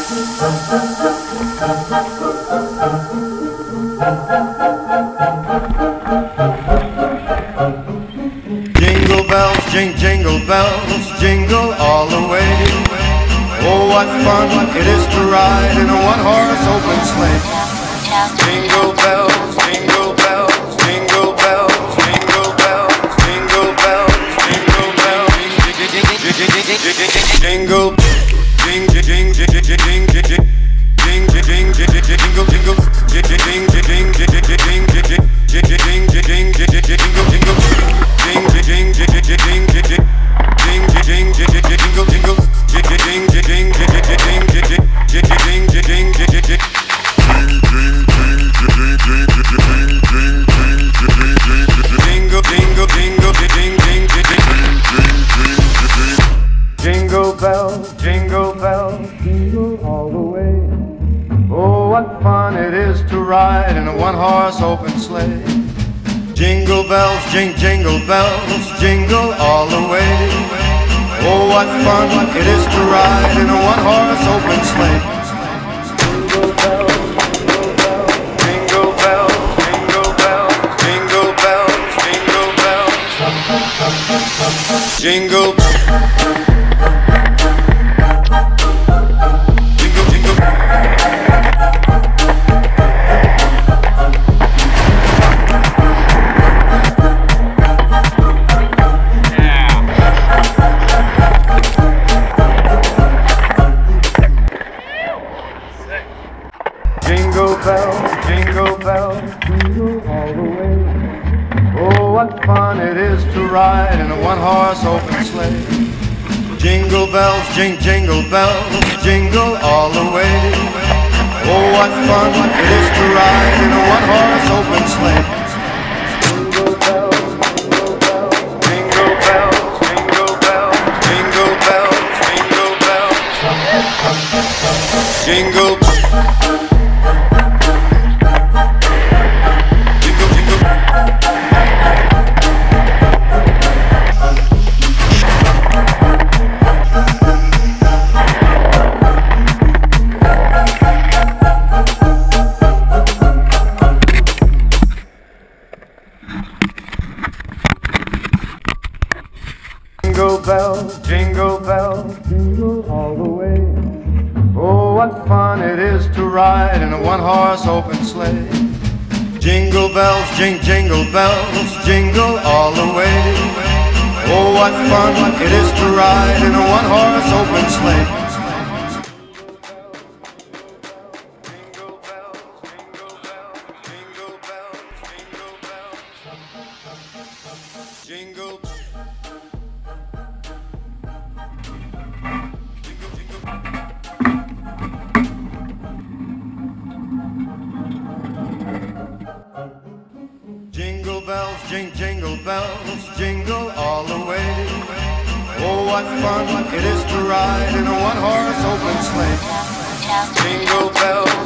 Jingle bells, jingle bells, jingle all the way. Oh, what fun it is to ride in a one-horse open sleigh. Jingle bells, jingle bells, jingle bells, jingle bells, jingle bells, jingle bells, jingle, jing, jing, jing, jing, jing, jing, jing, jingle, jingle, jing, jing, jing, jing, jing, jingle, jingle. Ding ding ding ding ding ding ding ding ding ding jingle jingle ding ding ding ding ding ding ding ding ding ding jingle jingle jingle ding ding ding. Jingle bells, jingle bells, jingle all the way. Oh, what fun it is to ride in a one-horse open sleigh. Jingle bells, jingle bells, jingle all the way. Oh, what fun it is to ride in a one-horse open sleigh. Jingle bells, jingle bells, jingle bells, jingle bells, jingle bells, jingle. Jingle bells, jingle bells, jingle all the way. Oh, what fun it is to ride in a one-horse open sleigh. Jingle bells, jingle bells, jingle all the way. Oh, what fun it is to ride in a one-horse open sleigh. Jingle bells, jingle bells, jingle bells, jingle bells, jingle bells, jingle bells, jingle. Jingle bells, jingle bells, jingle all the way. Oh, what fun it is to ride in a one-horse open sleigh. Jingle bells, jingle bells, jingle all the way. Oh, what fun it is to ride in a one-horse open sleigh. Jingle bells, jingle bells, jingle bells, jingle bells, jingle. Jingle bells, jingle bells, jingle all the way. Oh, what fun it is to ride in a one-horse open sleigh. Jingle bells.